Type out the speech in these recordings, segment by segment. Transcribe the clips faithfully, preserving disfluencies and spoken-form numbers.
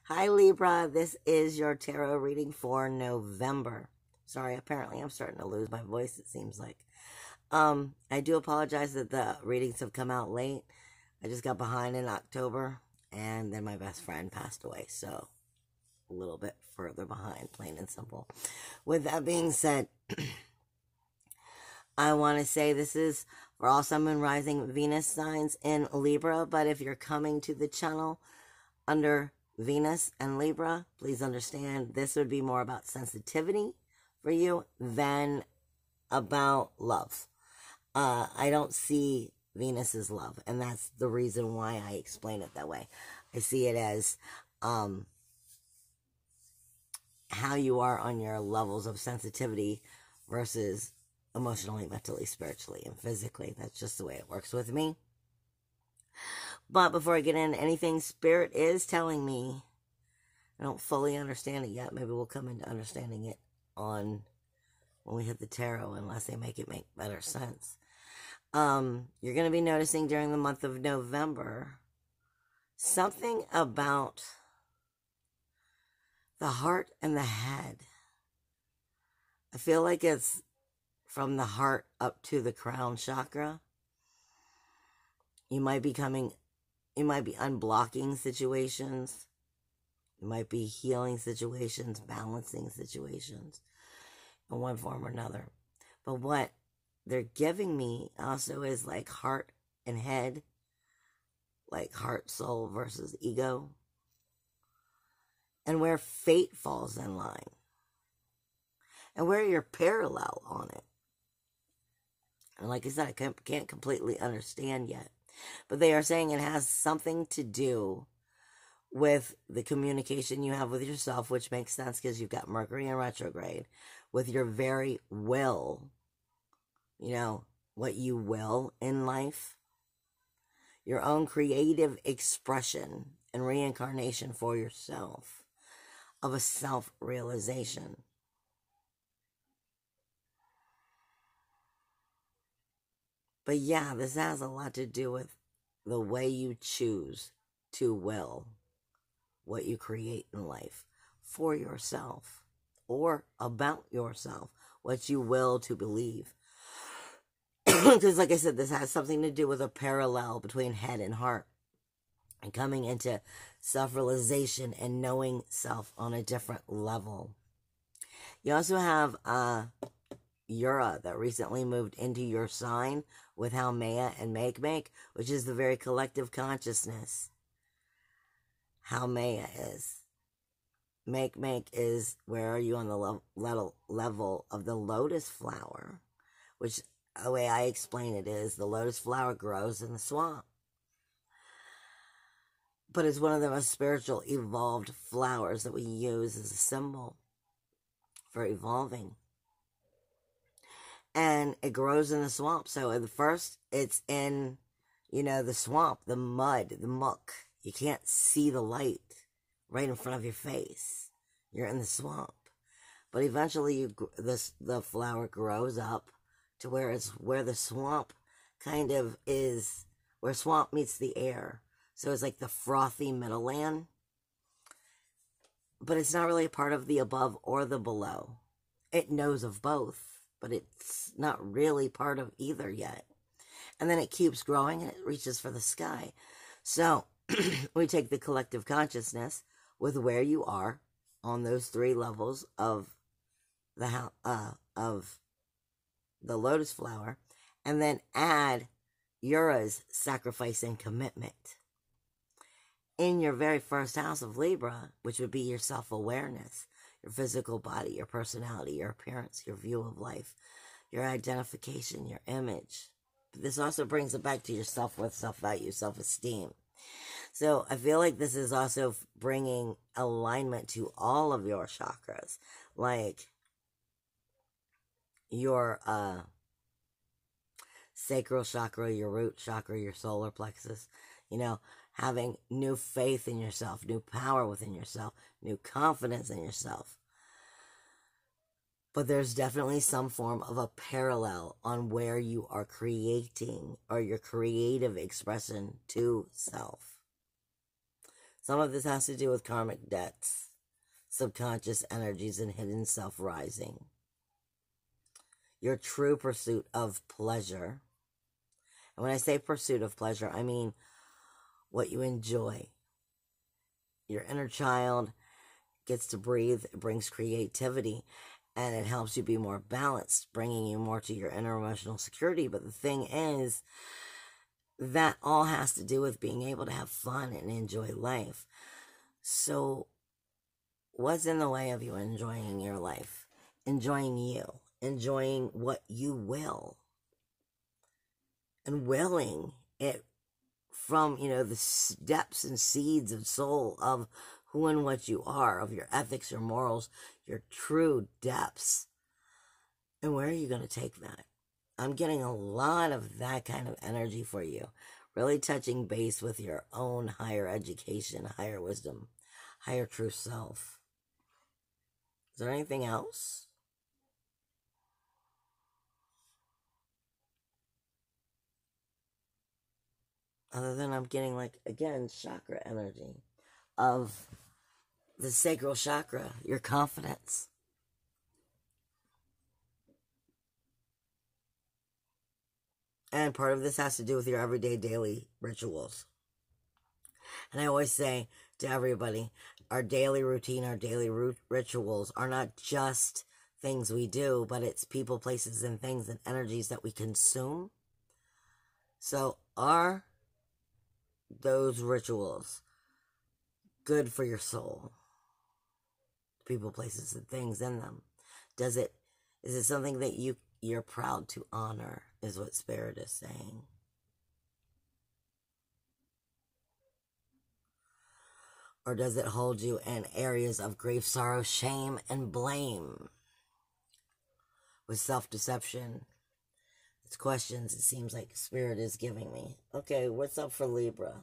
Hi Libra, this is your tarot reading for November. Sorry, apparently I'm starting to lose my voice, it seems like. Um, I do apologize that the readings have come out late. I just got behind in October, and then my best friend passed away, so a little bit further behind, plain and simple. With that being said, I want to say this is for all Sun, Moon, Rising, Venus signs in Libra, but if you're coming to the channel under Venus and Libra, please understand this would be more about sensitivity for you than about love. Uh, I don't see Venus as love, and that's the reason why I explain it that way. I see it as um, how you are on your levels of sensitivity versus emotionally, mentally, spiritually, and physically. That's just the way it works with me. But before I get into anything, Spirit is telling me, I don't fully understand it yet. Maybe we'll come into understanding it on when we hit the tarot, unless they make it make better sense. Um, you're going to be noticing during the month of November something about the heart and the head. I feel like it's from the heart up to the crown chakra. You might be coming You might be unblocking situations. You might be healing situations, balancing situations in one form or another. But what they're giving me also is like heart and head, like heart, soul versus ego, and where fate falls in line, and where you're parallel on it. And like I said, I can't completely understand yet. But they are saying it has something to do with the communication you have with yourself, which makes sense because you've got Mercury in retrograde, with your very will, you know, what you will in life, your own creative expression and reincarnation for yourself of a self-realization. But yeah, this has a lot to do with the way you choose to will what you create in life for yourself or about yourself, what you will to believe. Because like I said, this has something to do with a parallel between head and heart and coming into self-realization and knowing self on a different level. You also have uh, Ura that recently moved into your sign with Haumea and Makemake, which is the very collective consciousness. Haumea is. Makemake is where are you on the le level, level of the lotus flower, which the way I explain it is the lotus flower grows in the swamp. But it's one of the most spiritual, evolved flowers that we use as a symbol for evolving. And it grows in the swamp. So at first, it's in, you know, the swamp, the mud, the muck. You can't see the light right in front of your face. You're in the swamp. But eventually, you this the flower grows up to where it's where the swamp kind of is, where swamp meets the air. So it's like the frothy middle land. But it's not really a part of the above or the below. It knows of both, but it's not really part of either yet. And then it keeps growing and it reaches for the sky. So we take the collective consciousness with where you are on those three levels of the uh, of the lotus flower, and then add Ura's sacrifice and commitment in your very first house of Libra, which would be your self-awareness, your physical body, your personality, your appearance, your view of life, your identification, your image. But this also brings it back to your self-worth, self-value, self-esteem. So I feel like this is also bringing alignment to all of your chakras, like your uh, sacral chakra, your root chakra, your solar plexus, you know, having new faith in yourself, new power within yourself, new confidence in yourself. But there's definitely some form of a parallel on where you are creating or your creative expression to self. Some of this has to do with karmic debts, subconscious energies, and hidden self rising. Your true pursuit of pleasure. And when I say pursuit of pleasure, I mean what you enjoy. Your inner child gets to breathe, it brings creativity, and it helps you be more balanced, bringing you more to your inner emotional security. But the thing is, that all has to do with being able to have fun and enjoy life. So, what's in the way of you enjoying your life? Enjoying you. Enjoying what you will. And willing it from, you know, the steps and seeds of soul of who and what you are, of your ethics, your morals, your true depths. And where are you going to take that? I'm getting a lot of that kind of energy for you. Really touching base with your own higher education, higher wisdom, higher true self. Is there anything else? Other than I'm getting, like, again, chakra energy of the sacral chakra, your confidence. And part of this has to do with your everyday daily rituals. And I always say to everybody, our daily routine, our daily rituals are not just things we do, but it's people, places, and things and energies that we consume. So are those rituals good for your soul? People, places, and things in them. Does it, is it something that you, you're proud to honor, is what Spirit is saying. Or does it hold you in areas of grief, sorrow, shame, and blame? With self-deception. It's questions it seems like Spirit is giving me. Okay, what's up for Libra?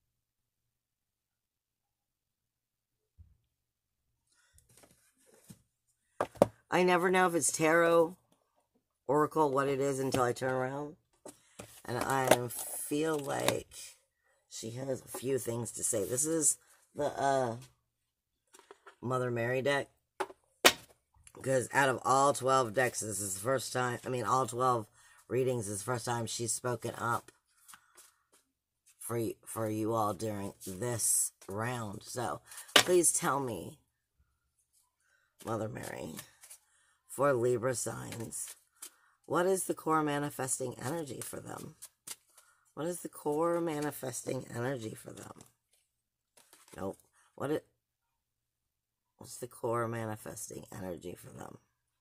I never know if it's tarot, oracle, what it is until I turn around. And I feel like she has a few things to say. This is the uh, Mother Mary deck. Because out of all twelve decks, this is the first time, I mean, all twelve readings is the first time she's spoken up for you, for you all during this round. So, please tell me, Mother Mary, for Libra signs, what is the core manifesting energy for them? What is the core manifesting energy for them? Nope. What it, what's the core manifesting energy for them?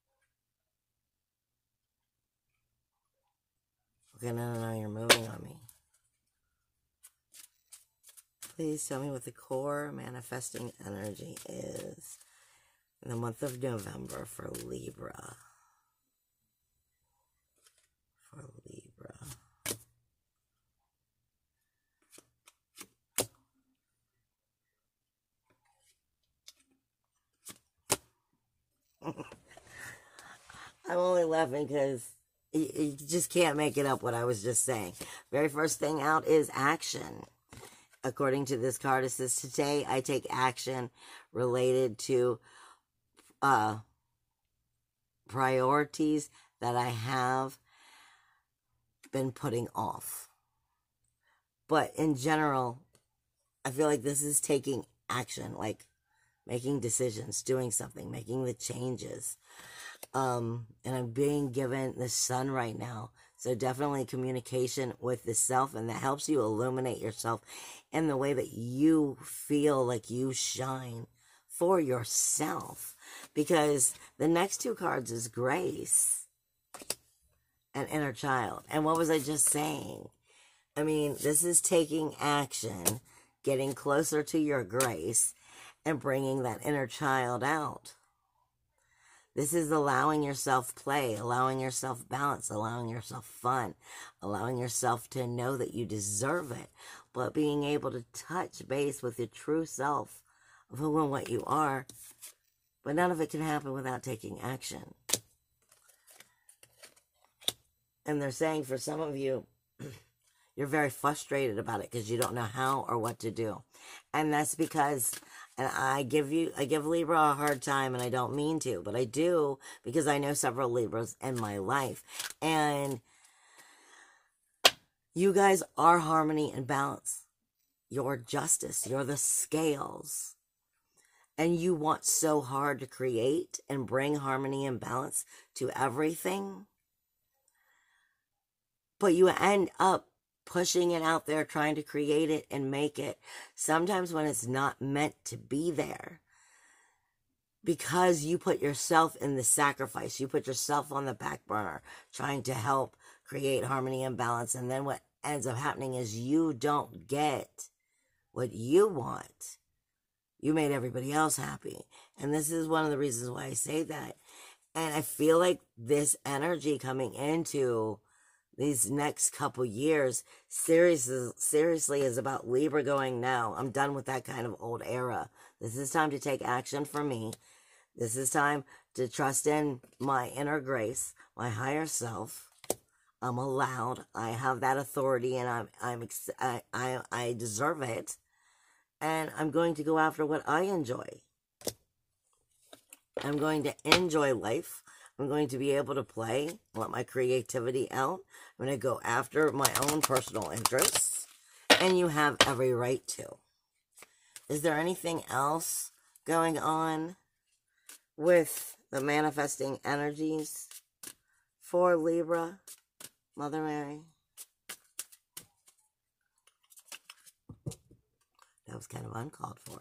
Okay, no, no, no, you're moving on me. Please tell me what the core manifesting energy is in the month of November for Libra. For Libra. I'm only laughing because you, you just can't make it up what I was just saying. Very first thing out is action. According to this card, it says, today I take action related to uh, priorities that I have been putting off. But in general, I feel like this is taking action, like making decisions, doing something, making the changes. Um, and I'm being given the sun right now. So definitely communication with the self, and that helps you illuminate yourself in the way that you feel like you shine for yourself. Because the next two cards is grace and inner child. And what was I just saying? I mean, this is taking action, getting closer to your grace, and bringing that inner child out. This is allowing yourself play, allowing yourself balance, allowing yourself fun, allowing yourself to know that you deserve it, but being able to touch base with your true self of who and what you are. But none of it can happen without taking action. And they're saying for some of you, You're very frustrated about it because you don't know how or what to do. And that's because, and I give you, I give Libra a hard time, and I don't mean to, but I do because I know several Libras in my life. And you guys are harmony and balance. You're justice. You're the scales. And you want so hard to create and bring harmony and balance to everything. But you end up pushing it out there, trying to create it and make it. Sometimes when it's not meant to be there. Because you put yourself in the sacrifice. You put yourself on the back burner, trying to help create harmony and balance. And then what ends up happening is you don't get what you want. You made everybody else happy. And this is one of the reasons why I say that. And I feel like this energy coming into these next couple years seriously, seriously is about Libra going, no, I'm done with that kind of old era. This is time to take action for me. This is time to trust in my inner grace, my higher self. I'm allowed. I have that authority, and I'm I'm I I, I deserve it. And I'm going to go after what I enjoy. I'm going to enjoy life. I'm going to be able to play, let my creativity out. I'm going to go after my own personal interests. And you have every right to. Is there anything else going on with the manifesting energies for Libra, Mother Mary? That was kind of uncalled for.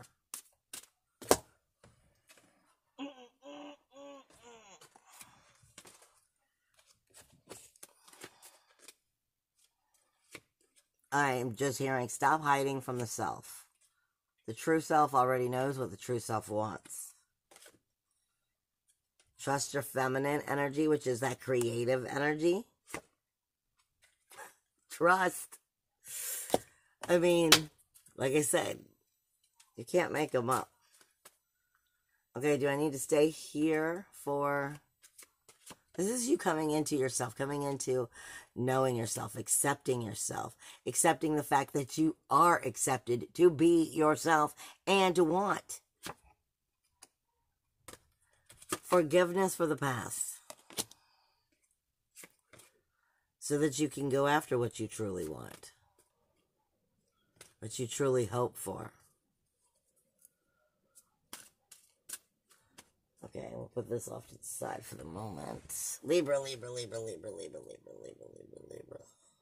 I'm just hearing, stop hiding from the self. The true self already knows what the true self wants. Trust your feminine energy, which is that creative energy. Trust. I mean, like I said, you can't make them up. Okay, do I need to stay here for... This is you coming into yourself, coming into knowing yourself, accepting yourself, accepting the fact that you are accepted to be yourself and to want. Forgiveness for the past. So that you can go after what you truly want. What you truly hope for. Okay, we'll put this off to the side for the moment. Libra, Libra, Libra, Libra, Libra, Libra, Libra, Libra, Libra.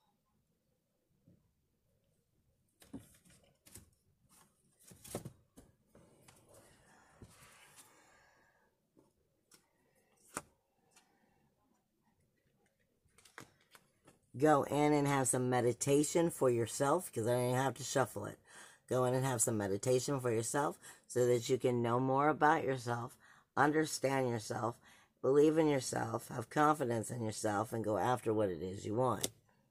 Go in and have some meditation for yourself, because I don't even have to shuffle it. Go in and have some meditation for yourself so that you can know more about yourself, understand yourself, believe in yourself, have confidence in yourself, and go after what it is you want.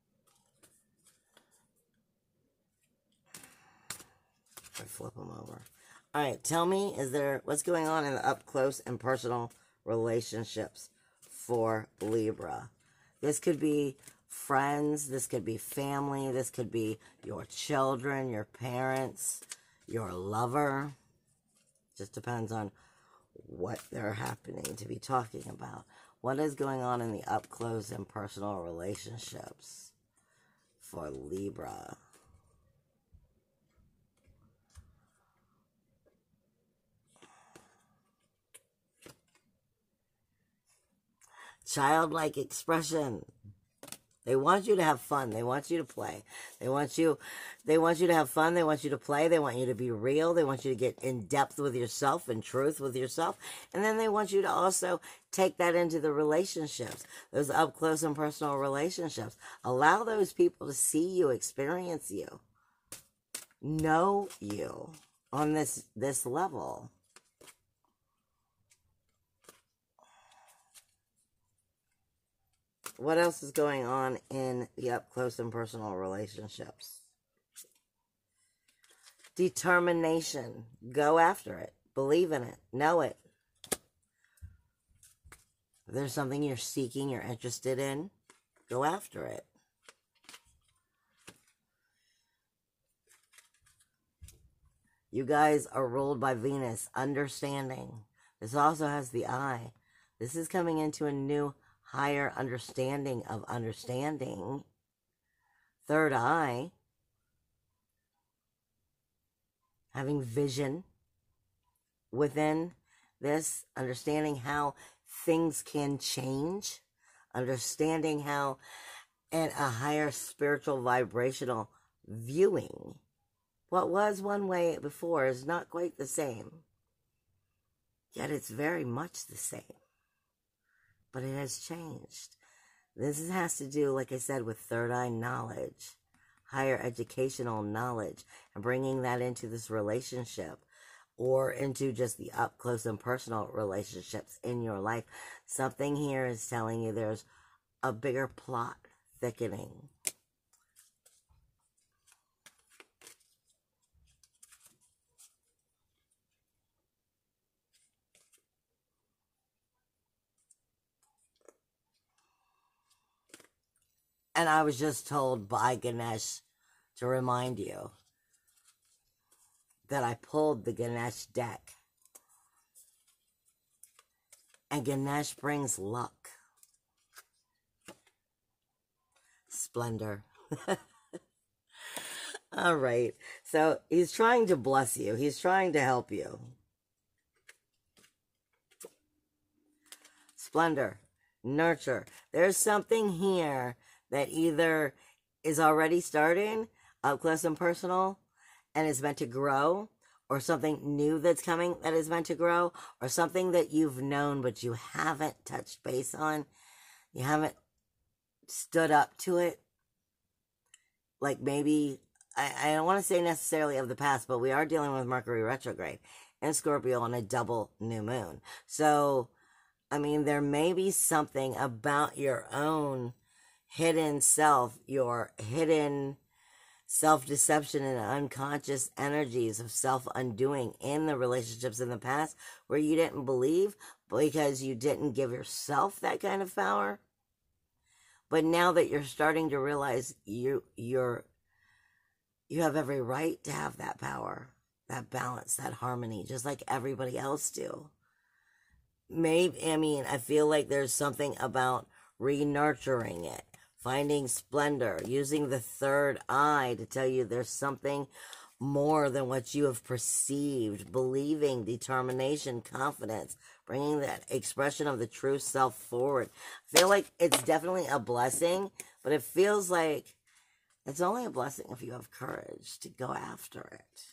I flip them over. All right, tell me, is there what's going on in the up close and personal relationships for Libra? This could be friends, this could be family, this could be your children, your parents, your lover. Just depends on what they're happening to be talking about. What is going on in the up close and personal relationships for Libra? Childlike expression. They want you to have fun. They want you to play. They want you, they want you to have fun. They want you to play. They want you to be real. They want you to get in depth with yourself and truth with yourself. And then they want you to also take that into the relationships, those up close and personal relationships. Allow those people to see you, experience you, know you on this, this level. What else is going on in the up close and personal relationships? Determination. Go after it. Believe in it. Know it. If there's something you're seeking, you're interested in, go after it. You guys are ruled by Venus, understanding. This also has the eye. This is coming into a new, higher understanding of understanding. Third eye. Having vision within this, understanding how things can change, understanding how, and a higher spiritual vibrational viewing. What was one way before is not quite the same, yet it's very much the same, but it has changed. This has to do, like I said, with third eye knowledge, higher educational knowledge, and bringing that into this relationship or into just the up close and personal relationships in your life. Something here is telling you there's a bigger plot thickening. And I was just told by Ganesh to remind you that I pulled the Ganesh deck. And Ganesh brings luck. Splendor. All right. So he's trying to bless you. He's trying to help you. Splendor. Nurture. There's something here that either is already starting, up close and personal, and is meant to grow, or something new that's coming that is meant to grow, or something that you've known but you haven't touched base on. You haven't stood up to it. Like maybe, I, I don't want to say necessarily of the past, but we are dealing with Mercury retrograde and Scorpio on a double new moon. So, I mean, there may be something about your own hidden self, your hidden self-deception and unconscious energies of self-undoing in the relationships in the past where you didn't believe because you didn't give yourself that kind of power. But now that you're starting to realize you you're you have every right to have that power, that balance, that harmony, just like everybody else do. Maybe, I mean, I feel like there's something about re-nurturing it. Finding splendor, using the third eye to tell you there's something more than what you have perceived, believing, determination, confidence, bringing that expression of the true self forward. I feel like it's definitely a blessing, but it feels like it's only a blessing if you have courage to go after it.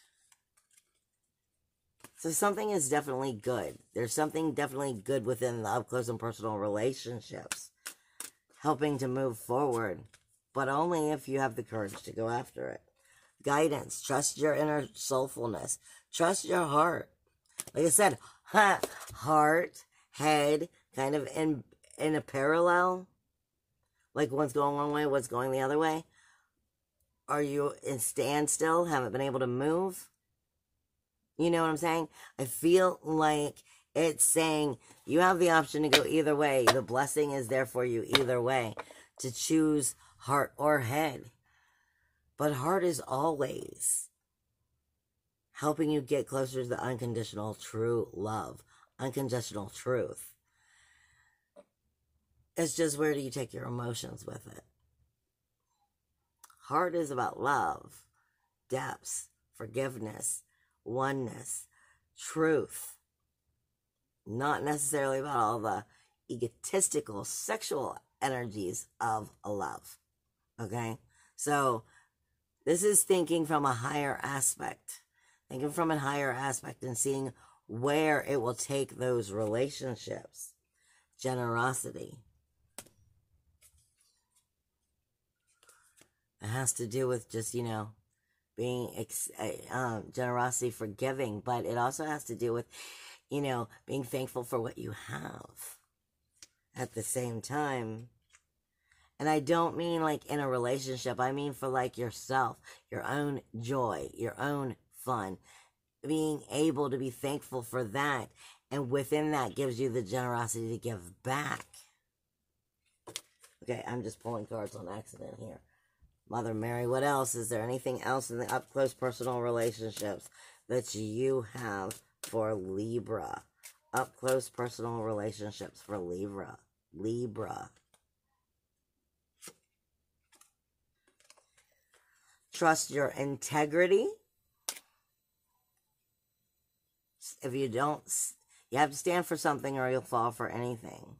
So something is definitely good. There's something definitely good within the up close and personal relationships, helping to move forward, but only if you have the courage to go after it. Guidance, trust your inner soulfulness, trust your heart. Like I said, heart, head, kind of in in a parallel. Like one's going one way, one's going the other way. Are you in standstill, haven't been able to move? You know what I'm saying? I feel like it's saying you have the option to go either way. The blessing is there for you either way, to choose heart or head. But heart is always helping you get closer to the unconditional true love, unconditional truth. It's just where do you take your emotions with it? Heart is about love, depths, forgiveness, oneness, truth. Not necessarily about all the egotistical sexual energies of love. Okay? So, this is thinking from a higher aspect. Thinking from a higher aspect and seeing where it will take those relationships. Generosity. It has to do with just, you know, being ex- um, generosity, forgiving, but it also has to do with, you know, being thankful for what you have at the same time. And I don't mean like in a relationship. I mean for like yourself, your own joy, your own fun, being able to be thankful for that. And within that gives you the generosity to give back. Okay, I'm just pulling cards on accident here. Mother Mary, what else? Is there anything else in the up-close personal relationships that you have for Libra. Up close personal relationships for Libra. Libra. Trust your integrity. If you don't, you have to stand for something or you'll fall for anything.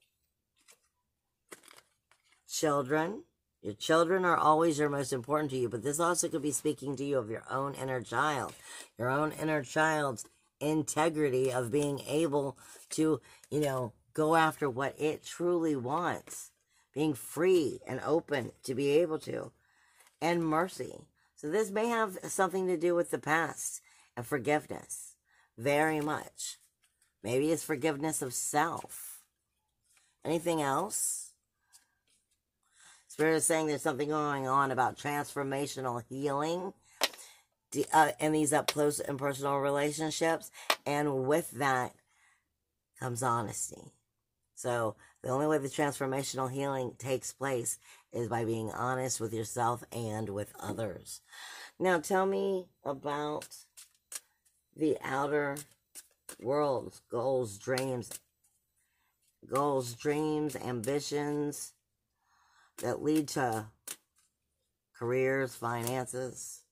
Children. Your children are always your most important to you, but this also could be speaking to you of your own inner child. Your own inner child's integrity of being able to, you know, go after what it truly wants. Being free and open to be able to. And mercy. So this may have something to do with the past and forgiveness. Very much. Maybe it's forgiveness of self. Anything else? Spirit is saying there's something going on about transformational healing uh, in these up close and personal relationships. And with that comes honesty. So the only way the transformational healing takes place is by being honest with yourself and with others. Now tell me about the outer world, goals, dreams, goals, dreams, ambitions that lead to careers, finances.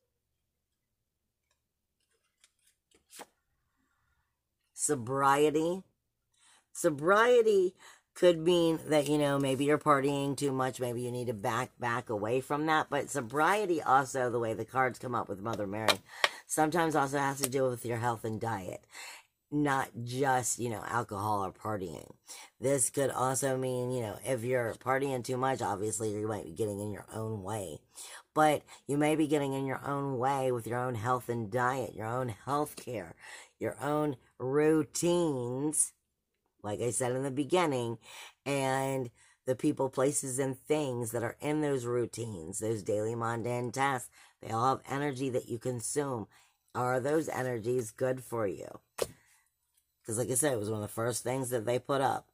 Sobriety. Sobriety could mean that, you know, maybe you're partying too much. Maybe you need to back, back away from that. But sobriety also, the way the cards come up with Mother Mary, sometimes also has to do with your health and diet. Not just, you know, alcohol or partying. This could also mean, you know, if you're partying too much, obviously you might be getting in your own way. But you may be getting in your own way with your own health and diet, your own health care, your own routines, like I said in the beginning, and the people, places, and things that are in those routines, those daily mundane tasks, they all have energy that you consume. Are those energies good for you? Because like I said, it was one of the first things that they put up.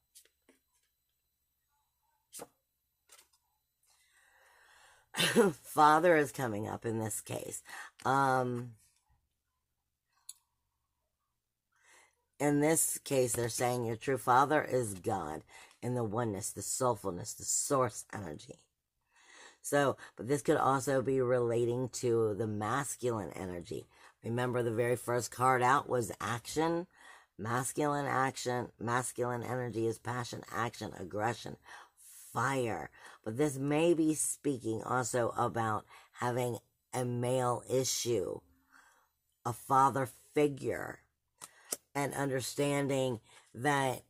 Father is coming up in this case. Um, in this case, they're saying your true father is God in the oneness, the soulfulness, the source energy. So, but this could also be relating to the masculine energy. Remember, the very first card out was action. Masculine action, masculine energy is passion, action, aggression, fire. But this may be speaking also about having a male issue, a father figure, and understanding that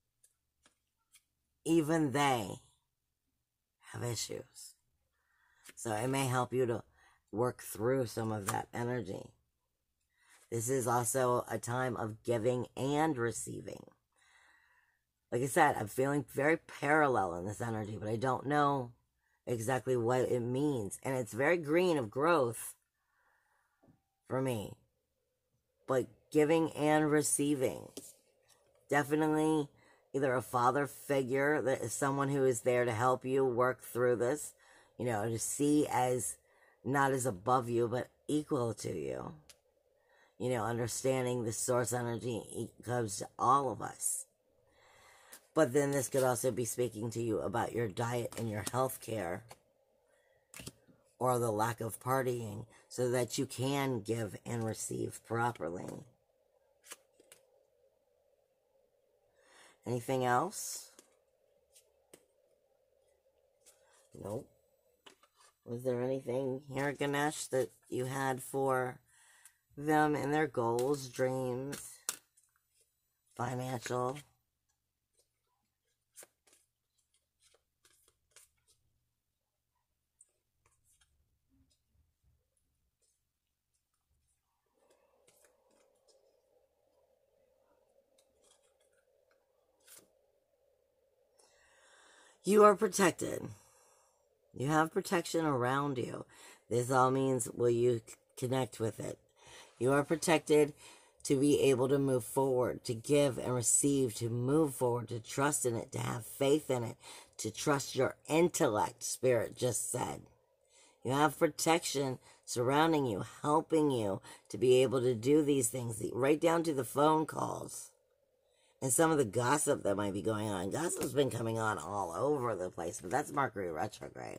even they have issues. So it may help you to work through some of that energy. This is also a time of giving and receiving. Like I said, I'm feeling very parallel in this energy, but I don't know exactly what it means. And it's very green of growth for me. But giving and receiving. Definitely either a father figure that is someone who is there to help you work through this. You know, to see as not as above you, but equal to you. You know, understanding the source energy comes to all of us. But then this could also be speaking to you about your diet and your health care. Or the lack of partying. So that you can give and receive properly. Anything else? Nope. Was there anything here, Ganesh, that you had for them and their goals, dreams, financial? You are protected. You have protection around you. This all means, will you connect with it? You are protected to be able to move forward, to give and receive, to move forward, to trust in it, to have faith in it, to trust your intellect, Spirit just said. You have protection surrounding you, helping you to be able to do these things, right down to the phone calls and some of the gossip that might be going on. Gossip's been coming on all over the place, but that's Mercury retrograde.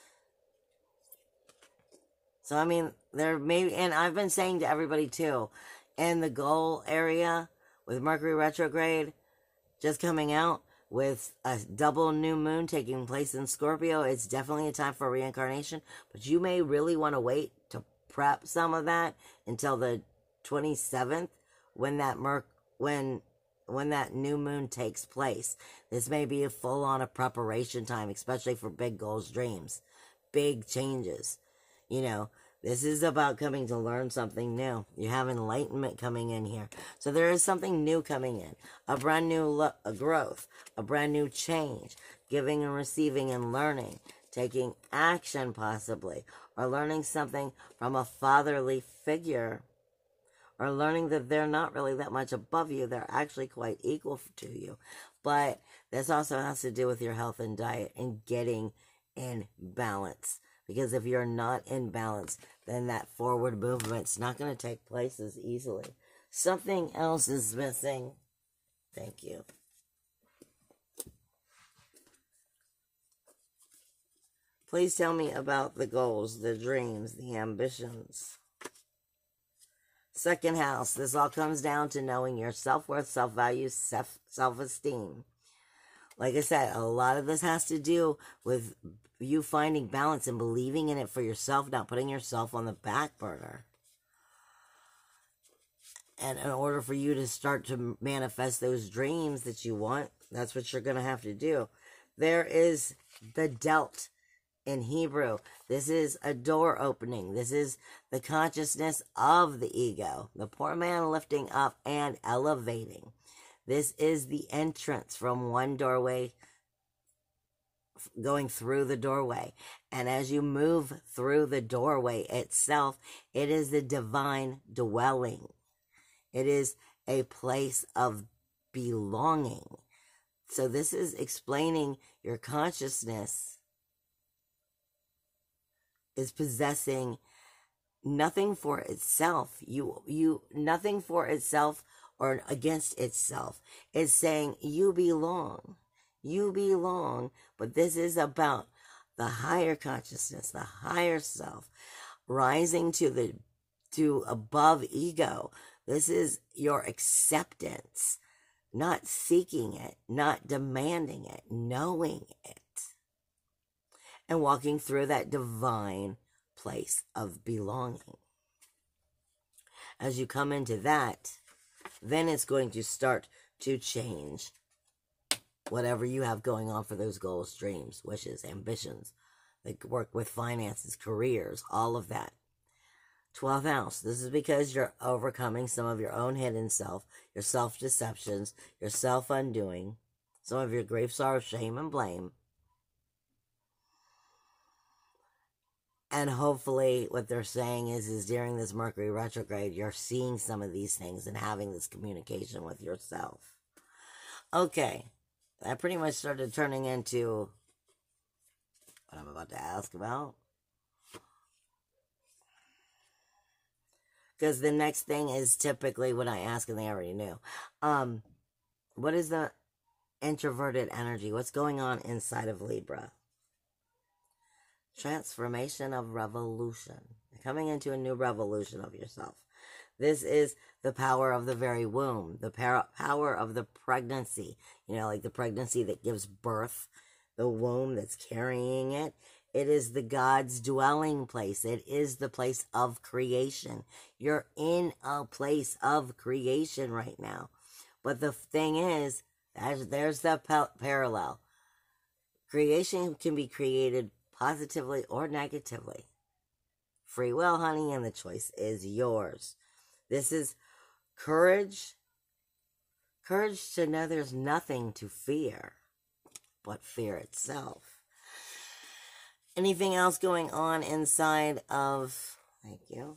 So, I mean, there may be, and I've been saying to everybody too, in the goal area with Mercury retrograde just coming out, with a double new moon taking place in Scorpio, it's definitely a time for reincarnation, but you may really want to wait to prep some of that until the twenty-seventh when that Merc when when that new moon takes place. This may be a full-on a preparation time, especially for big goals, dreams, big changes. You know, this is about coming to learn something new. You have enlightenment coming in here. So there is something new coming in. A brand new lo- a growth. A brand new change. Giving and receiving and learning. Taking action possibly. Or learning something from a fatherly figure. Or learning that they're not really that much above you. They're actually quite equal to you. But this also has to do with your health and diet and getting in balance. Because if you're not in balance, then that forward movement's not going to take place as easily. Something else is missing. Thank you. Please tell me about the goals, the dreams, the ambitions. Second house. This all comes down to knowing your self-worth, self-value, self, self-esteem. Like I said, a lot of this has to do with you finding balance and believing in it for yourself, not putting yourself on the back burner. And in order for you to start to manifest those dreams that you want, that's what you're going to have to do. There is the Delt in Hebrew. This is a door opening. This is the consciousness of the ego. The poor man lifting up and elevating. This is the entrance from one doorway, going through the doorway. And as you move through the doorway itself, it is the divine dwelling. It is a place of belonging. So this is explaining your consciousness is possessing nothing for itself. You, you, nothing for itself or against itself. It's saying you belong. You belong. But this is about the higher consciousness, the higher self, rising to the to above ego. This is your acceptance, not seeking it, not demanding it, knowing it, and walking through that divine place of belonging. As you come into that, then it's going to start to change whatever you have going on for those goals, dreams, wishes, ambitions, that work with finances, careers, all of that. twelfth house. This is because you're overcoming some of your own hidden self, your self-deceptions, your self-undoing, some of your grief, sorrow, shame, and blame. And hopefully what they're saying is, is during this Mercury retrograde, you're seeing some of these things and having this communication with yourself. Okay. That pretty much started turning into what I'm about to ask about. Because the next thing is typically what I ask and they already knew. Um, what is the introverted energy? What's going on inside of Libra? Transformation of revolution. Coming into a new revolution of yourself. This is the power of the very womb. The power of the pregnancy. You know, like the pregnancy that gives birth. The womb that's carrying it. It is the God's dwelling place. It is the place of creation. You're in a place of creation right now. But the thing is, there's the parallel. Creation can be created positively or negatively. Free will, honey, and the choice is yours. This is courage. Courage to know there's nothing to fear but fear itself. Anything else going on inside of, thank you,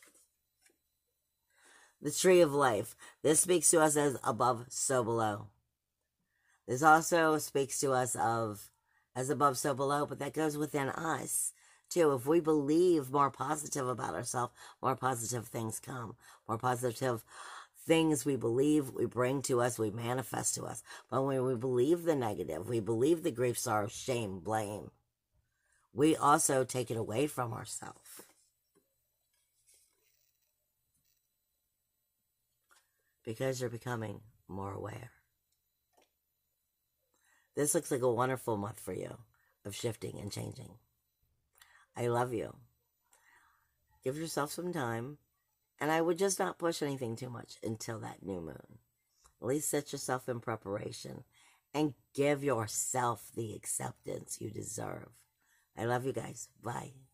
the tree of life? This speaks to us as above, so below. This also speaks to us of as above, so below, but that goes within us too. If we believe more positive about ourselves, more positive things come. More positive things we believe, we bring to us, we manifest to us. But when we believe the negative, we believe the grief, sorrow, shame, blame, we also take it away from ourselves. Because you're becoming more aware. This looks like a wonderful month for you of shifting and changing. I love you. Give yourself some time. And I would just not push anything too much until that new moon. At least set yourself in preparation and give yourself the acceptance you deserve. I love you guys. Bye.